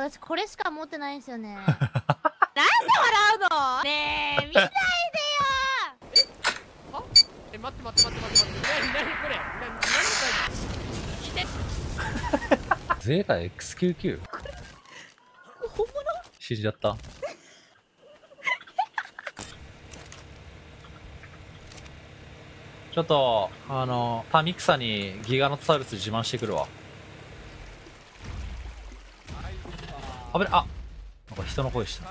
私これしか持ってないんですよね。なんで笑うの？ねえ見ないでよ。 あ、待って。なにこれ？何ゼータ X99 本物？ 死んじゃった。ちょっとタミクサにギガノトサウルス自慢してくるわ。あぶね、あ、なんか人の声した。 31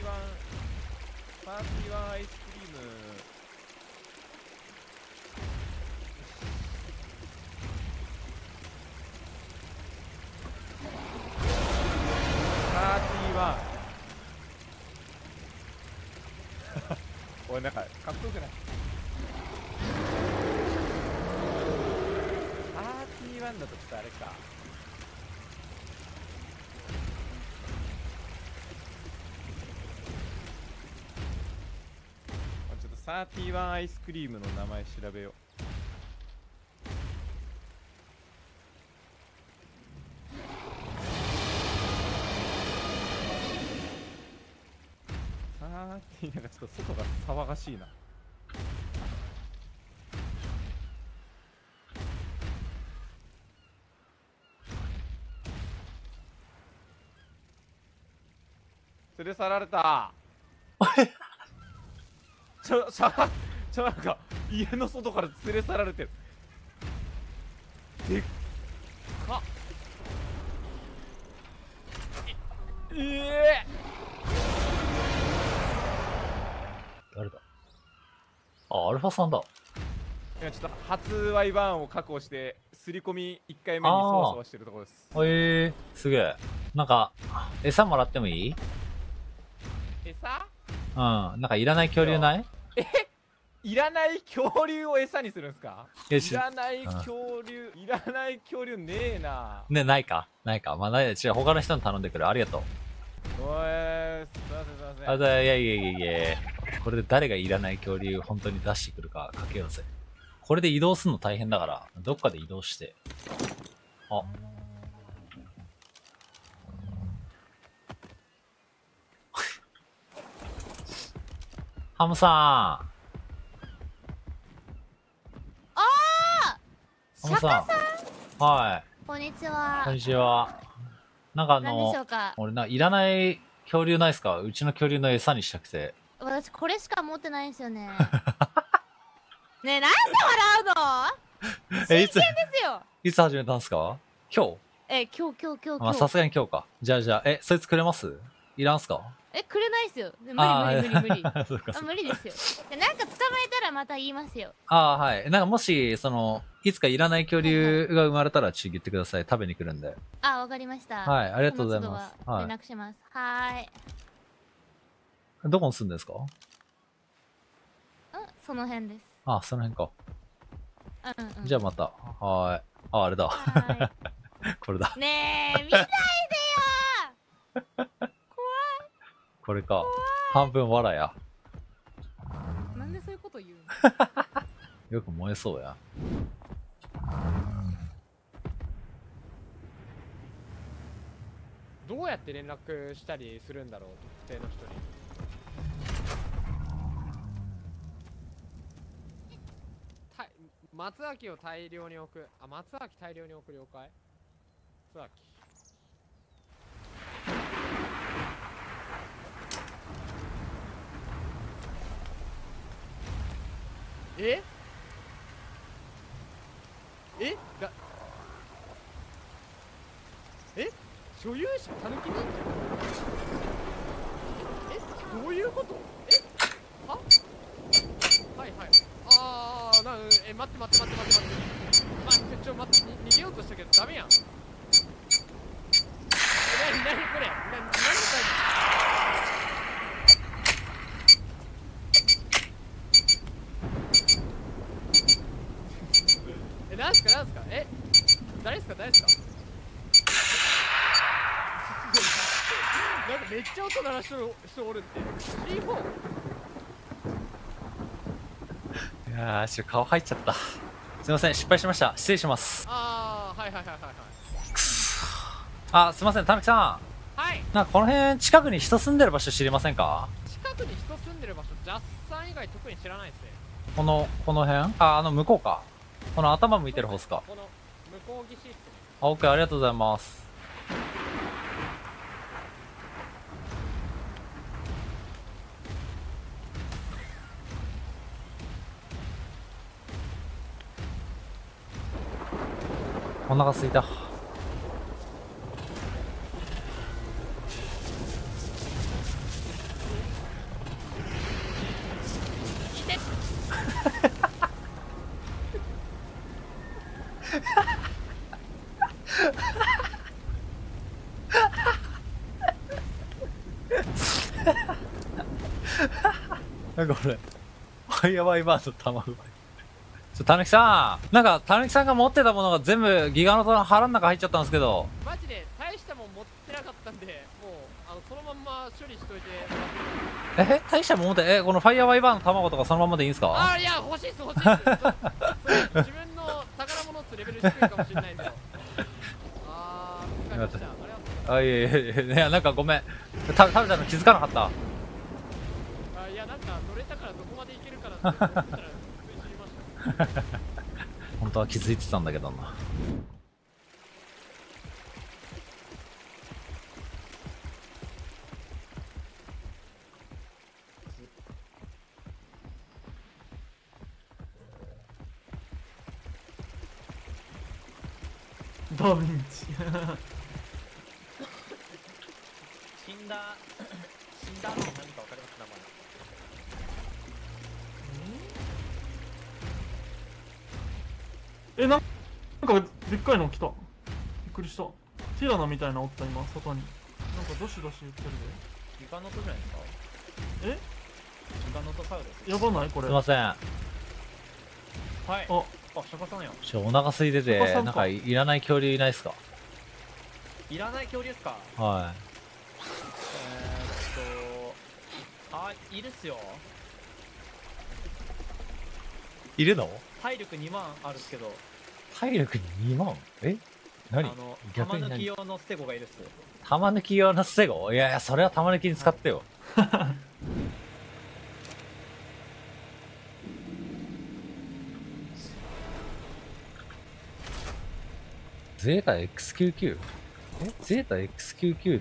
アイスクリーム。31。おい、なんかかっこよくない？31だとちょっとあれか。ちょっと31アイスクリームの名前調べよう。なんかちょっと外が騒がしいな。連れ去られた。なんか家の外から連れ去られてる。でっか。 誰だ？あ、アルファさんだ。 いや、ちょっと発売版を確保して刷り込み1回目にそわそわしてるところです。 すげえ。なんか餌もらってもいい？ 餌？ うん、なんかいらない恐竜ない？ いらない恐竜を餌にするんすか？ いらない恐竜ねえな。 ね、ないか。まあ、ないで、違う、他の人に頼んでくる。ありがとう。 おい、すいません。 いや。これで誰がいらない恐竜本当に出してくるかかけようぜ。これで移動するの大変だから、どっかで移動して。あ。ハムさん。 ああ。 ハムさん。はい。 こんにちは。 こんにちは。なんか何でしょうか。 俺いらない恐竜ないっすか？うちの恐竜の餌にしたくて。 私これしか持ってないんですよね。ねえ、なんで笑うの？真剣ですよ。 いつ始めたんすか？今日？ 今日。 まあ、さすがに今日か。じゃあ、そいつくれます？いらんすか？ くれないっすよ。無理。無理ですよ。なんか捕まえたらまた言いますよ。 はい。なんかもし、いつかいらない恐竜が生まれたら言ってください。食べに来るんで。 わかりました。 はい、ありがとうございます。 連絡します。はーい。 どこに住んでんですか？ その辺です。 その辺か。 うん。 じゃあまた。はーい。あれだ。これだ。 ねえ、見ないでよ。怖い。 これか。半分わらや。 なんでそういうこと言うの？ よく燃えそうや。 どうやって連絡したりするんだろう、特定の人に。松明を大量に置く。松明大量に置く。了解。松明。所有者たぬき忍者？どういうこと？は？はい。待って。待って、逃げようとしたけどダメやん。何これ？何なんすか？誰っすか？なんかめっちゃ音鳴らしとる人おるって。C4？ いやー、顔入っちゃった。すいません、失敗しました。失礼します。 はい。 すいません、たぬきさん。 はい。 なんかこの辺近くに人住んでる場所知りませんか？ 近くに人住んでる場所、ジャスさん以外特に知らないですね。 この辺向こうか。この頭向いてる方っすか。 この向こう岸っすね。 あ、オッケー、ありがとうございます。お腹すいた。なんかこれ、ファイヤーワイバーの卵。たぬきさん、なんかたぬきさんが持ってたものが全部ギガノトの腹の中入っちゃったんですけど。 マジで大したもん持ってなかったんで、もうそのまんま処理しといて。 大したもん持って、このファイヤーワイバーの卵とかそのままでいいんすか？ あ、いや、欲しいっす欲しいっす。それ自分の宝物っすレベル低いかもしれないんですよ。あー、疲れました。ありがとうございます。 あ、いや、なんかごめん。食べたの気づかなかった。 あ、いや、なんか乗れたからどこまでいけるかなって思ったら普通に知りました。 本当は気づいてたんだけどな。 ダヴィンチ死んだの何か分かります？名前。 なんかでっかいの来た。びっくりした。ティラナみたいなおった今外に。なんかドシドシ言ってるギガノトじゃないですか？ で。 ギガノトサウルス。 やばないこれ。 すいません。 はい。 あ、 シャカさんや。 お腹空いてて、なんかいらない恐竜いないっすか？ いらない恐竜ですか？ はいるっすよ。 い。いるの？ 体力2万あるっすけど。 体力に2万？何？逆に玉抜き用のステゴがいるっす。 玉抜き用のステゴ？いやいや、それは玉抜きに使ってよ。ゼータ X99？ ゼータ X99 って、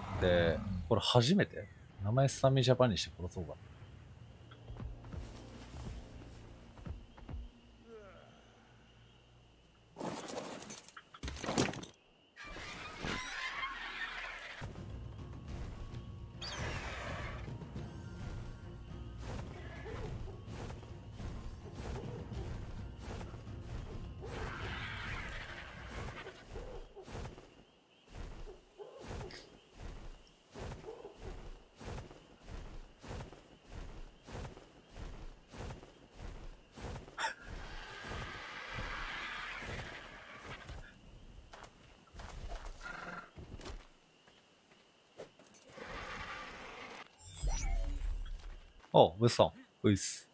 これ初めて？名前スタミジャパンにして殺そうか。お、ブッソン。ういっす。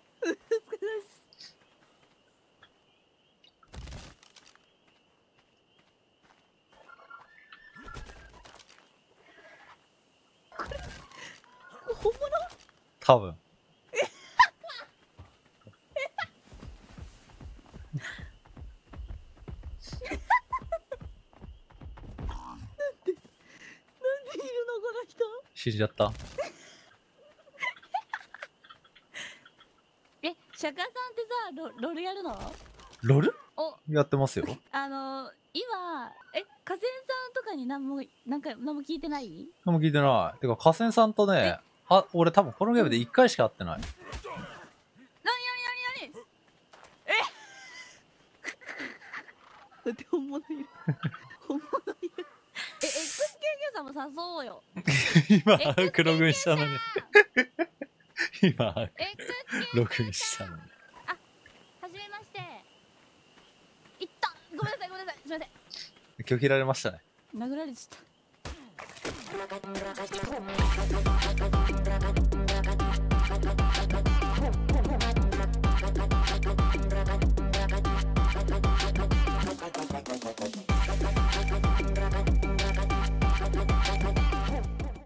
本物？ 多分。 なんでいるのこの人？ 死んじゃった。 シャカさんってさ、ロールやるの？ ロル？ お、 やってますよ。 今、河川さんとかに何も聞いてない？ 何も聞いてない。てか、河川さんとね、俺多分このゲームで1回しか会ってない。 なにだって本物いる。本物いる。XQQ さんも誘おうよ。 今、黒組したのに。今、ログインしたのに。 あ、はじめまして。いった。ごめんなさい、すいません。 拒否られましたね。 殴られちゃった。